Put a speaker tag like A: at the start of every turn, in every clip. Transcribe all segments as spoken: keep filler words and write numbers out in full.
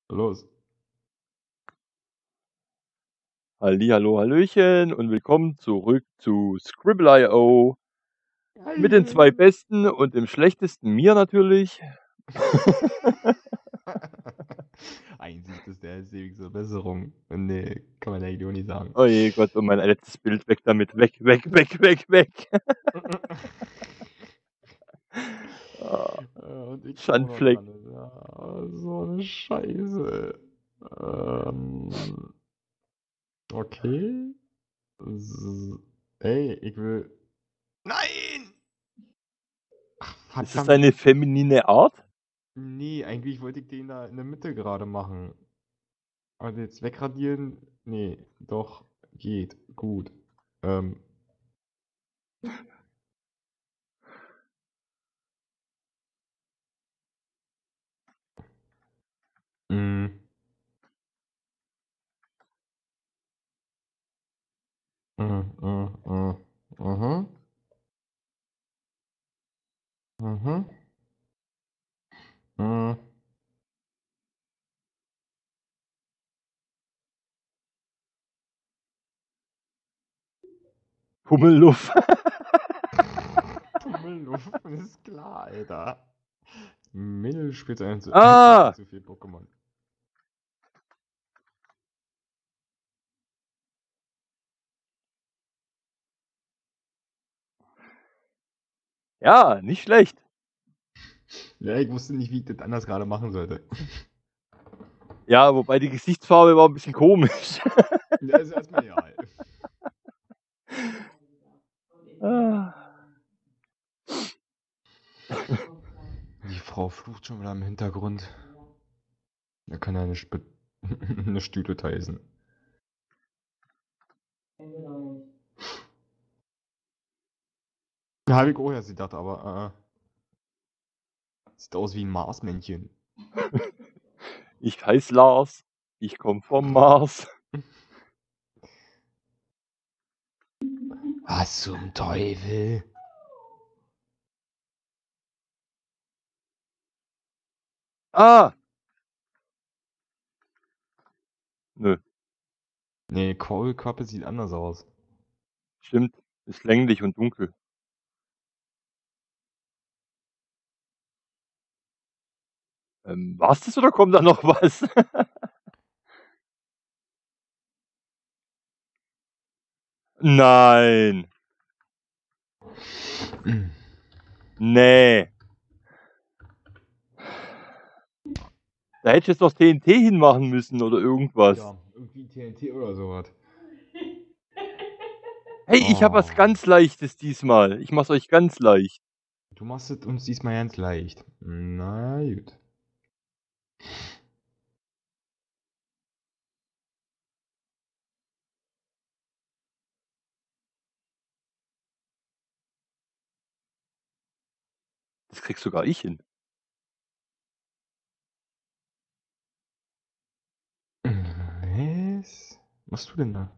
A: Los.
B: Hallihallo, Hallöchen und willkommen zurück zu Scribble Punkt i o mit den zwei Besten und dem schlechtesten mir natürlich.
A: Eigentlich ist der ewige Verbesserung. Nee, kann man eigentlich auch nicht sagen.
B: Oh je Gott, und mein letztes Bild weg damit. Weg, weg, weg, weg, weg. oh,
A: Und ich
B: Schandfleck.
A: Ja, so eine Scheiße. Ähm, okay. S Ey, ich will. Nein! Ach,
B: Ist das
A: verdammt.
B: eine feminine Art?
A: Nee, eigentlich wollte ich den da in der Mitte gerade machen. Also jetzt wegradieren? Nee, doch, geht, gut. Ähm. Mm. Mm, mm, mm. Mhm. Mhm. Mm.
B: Pummelluff.
A: Pummelluff, ist klar, Alter. Middle spielt ein zu,
B: Ah!
A: zu viel Pokémon.
B: Ja, nicht schlecht.
A: Ja, ich wusste nicht, wie ich das anders gerade machen sollte.
B: Ja, wobei die Gesichtsfarbe war ein bisschen komisch.
A: Ja, ist erstmal egal.
B: ah.
A: Die Frau flucht schon wieder im Hintergrund. Da kann ja eine, Sp eine Stühle heißen. Ja, habe ich auch erst gedacht, aber äh, sieht aus wie ein Marsmännchen.
B: Ich heiße Lars. Ich komme vom Mars.
A: Was zum Teufel?
B: Ah! Nö.
A: Nee, Kohlkappe sieht anders aus.
B: Stimmt. Ist länglich und dunkel. Ähm, war's das oder kommt da noch was? Nein. Nee. Da hätte ich jetzt noch T N T hinmachen müssen oder irgendwas.
A: Ja, irgendwie T N T oder sowas.
B: Hey, ich habe was
A: Oh.
B: ganz Leichtes diesmal. Ich mach's euch ganz leicht.
A: Du machst es uns diesmal ganz leicht. Na gut.
B: Das krieg sogar ich hin.
A: Was? Was machst du denn da?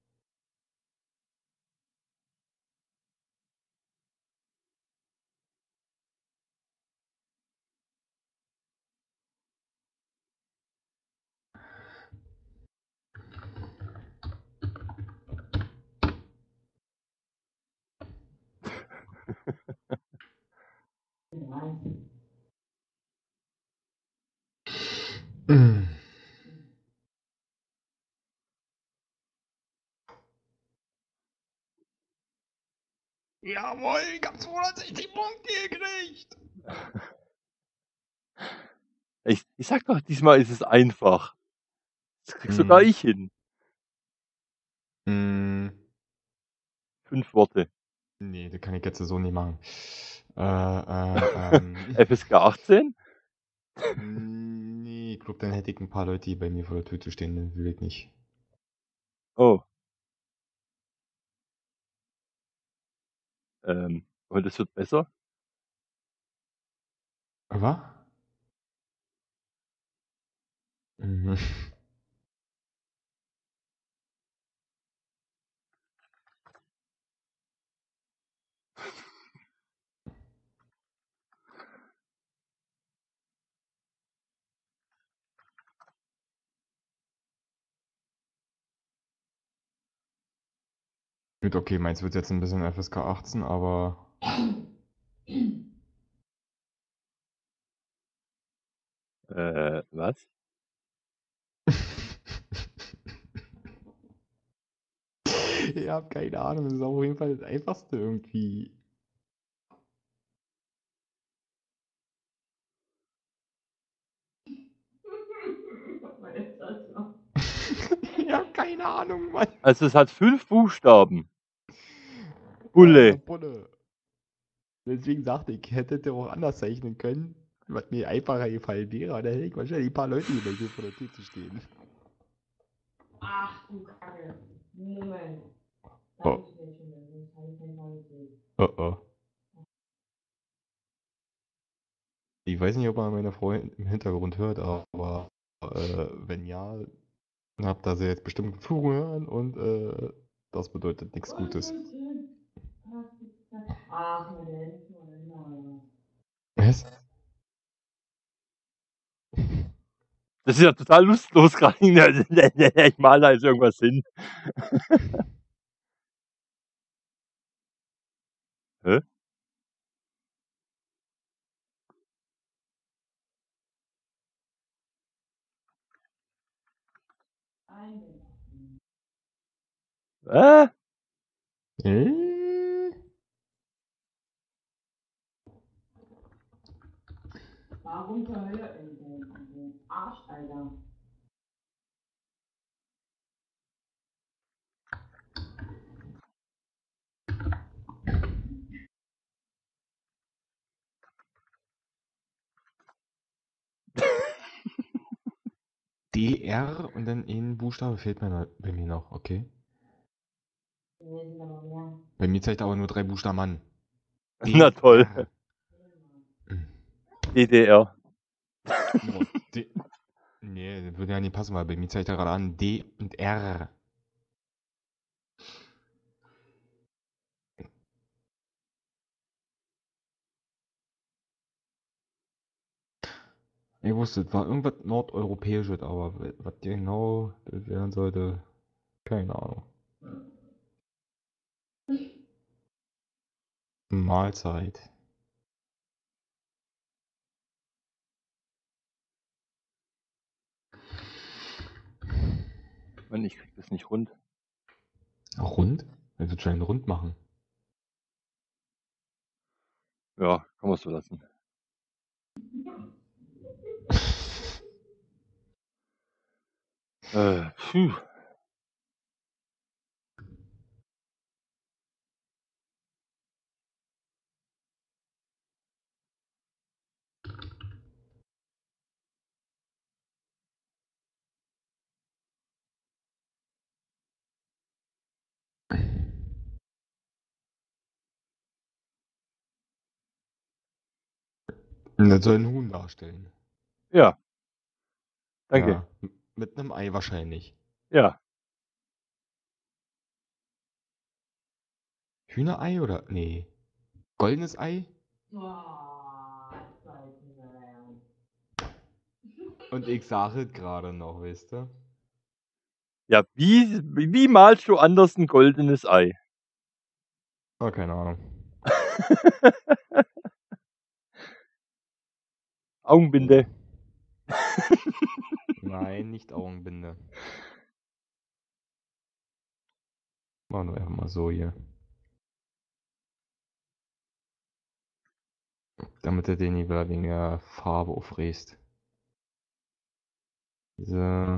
A: Jawohl, ich hab zweihundertsechzig Punkte gekriegt.
B: Ich, ich sag doch, diesmal ist es einfach. Das krieg sogar
A: Mm.
B: ich hin.
A: Mm.
B: Fünf Worte.
A: Nee, das kann ich jetzt so nicht machen. Äh, äh, ähm.
B: F S K achtzehn?
A: Nee, ich glaube, dann hätte ich ein paar Leute, die bei mir vor der Tür stehen, dann will ich nicht.
B: Oh. Ähm, und es wird besser?
A: Was? Mhm. Gut, okay, meins wird jetzt ein bisschen F S K achtzehn, aber...
B: Äh, was?
A: Ich hab keine Ahnung, das ist auf jeden Fall das Einfachste irgendwie. Ich hab keine Ahnung, Mann.
B: Also es hat fünf Buchstaben.
A: Ja,
B: Bulle.
A: Bulle. Deswegen sagte ich, hätte der auch anders zeichnen können, was mir einfacher gefallen wäre, da hätte ich wahrscheinlich ein paar Leute gemeldet, vor der Tür zu stehen.
C: Ach du Kacke. Moment.
A: Oh. Oh oh. Ich weiß nicht, ob man meine Frau im Hintergrund hört, aber äh, wenn ja, habt ihr sie jetzt bestimmt zuhören und äh, das bedeutet nichts Gutes.
C: Ach, Moment.
A: Was?
B: Das ist ja total lustlos gerade. Ich male da jetzt irgendwas hin. Hä? Äh?
A: Äh?
C: Warum zur Hölle denn? Arsch, Alter.
A: D R und dann ein Buchstabe fehlt mir noch, bei mir noch, okay. Bei mir zeigt aber nur drei Buchstaben an.
B: Na toll.
A: Hm.
B: D D R.
A: Boah, D nee, das würde ja nicht passen, weil bei mir zeigt er gerade an D und R. Ich wusste, es war irgendwas Nordeuropäisches, aber was genau das werden sollte, keine Ahnung. Mahlzeit.
B: Mann, ich krieg das nicht rund.
A: Rund? Er wird schon einen rund machen.
B: Ja, kann man so lassen. Äh, puh.
A: Und das soll ein Huhn darstellen.
B: Ja. Danke.
A: Ja, m- mit einem Ei wahrscheinlich.
B: Ja.
A: Hühnerei oder? Nee. Goldenes Ei? Und ich sage es gerade noch, weißt du?
B: Ja, wie, wie malst du anders ein goldenes Ei?
A: Oh, keine Ahnung.
B: Augenbinde.
A: Nein, nicht Augenbinde. Machen wir einfach mal so hier. Damit er den wieder wegen der Farbe aufreißt. Diese.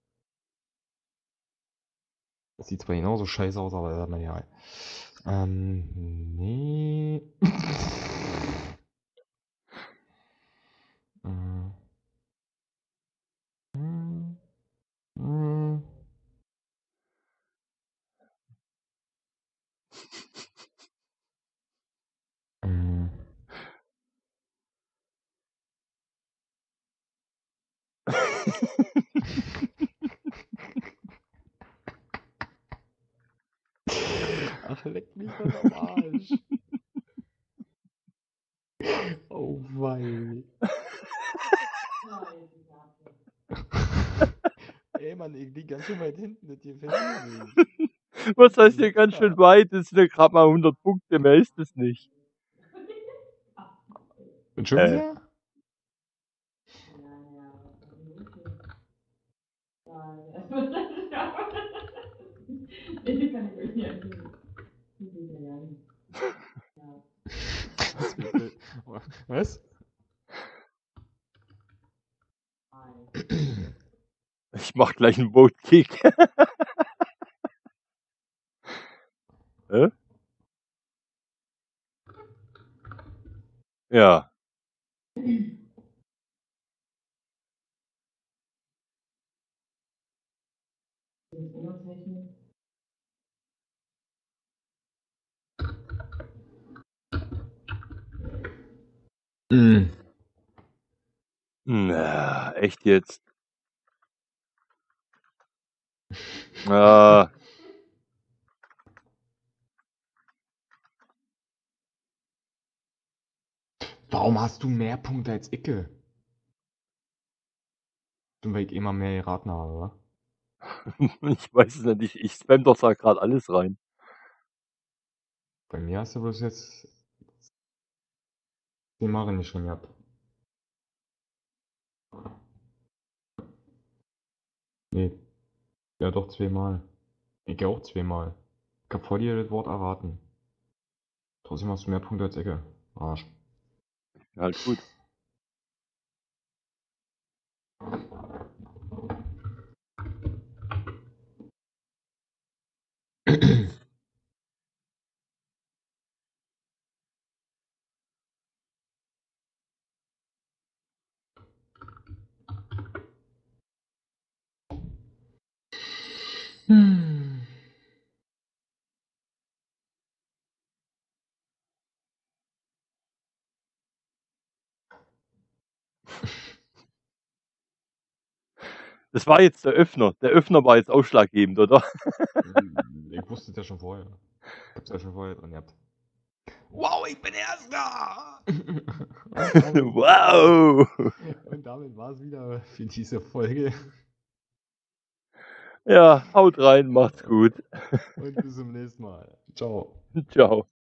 A: Das sieht zwar genauso scheiße aus, aber naja. Ähm, nee. Mm. Mm. Mm. Mm. Ach, leck mich doch am Arsch. Oh wei. Ey Mann, ich lieg ganz schön weit hinten, das gefällt mir nicht.
B: Was heißt hier ganz schön weit? Das sind ja gerade mal hundert Punkte, mehr ist es nicht.
A: Und schon
B: Äh.
A: wieder? Was? bitte? Was?
B: Ich mach gleich einen Boatkick. Hä? Ja.
A: Mm.
B: Na, echt jetzt? Ah.
A: Warum hast du mehr Punkte als Icke? Weil ich immer mehr geraten habe, oder?
B: Ich weiß es nicht, ich, ich spam doch da gerade alles rein.
A: Bei mir hast du bloß jetzt zehn Mal nicht schon gehabt. Nee. Ja, doch zweimal. Ich auch zweimal. Ich hab vor dir das Wort erraten. Trotzdem hast du mehr Punkte als Ecke. Arsch.
B: Ja, halt gut.
A: Hm.
B: Das war jetzt der Öffner. Der Öffner war jetzt ausschlaggebend, oder?
A: Ich wusste es ja schon vorher. Ich hab's ja schon vorher dran gehabt. Wow, ich bin Erster!
B: Wow!
A: Und damit war es wieder für diese Folge.
B: Ja, haut rein, macht's gut.
A: Und bis zum nächsten Mal. Ciao.
B: Ciao.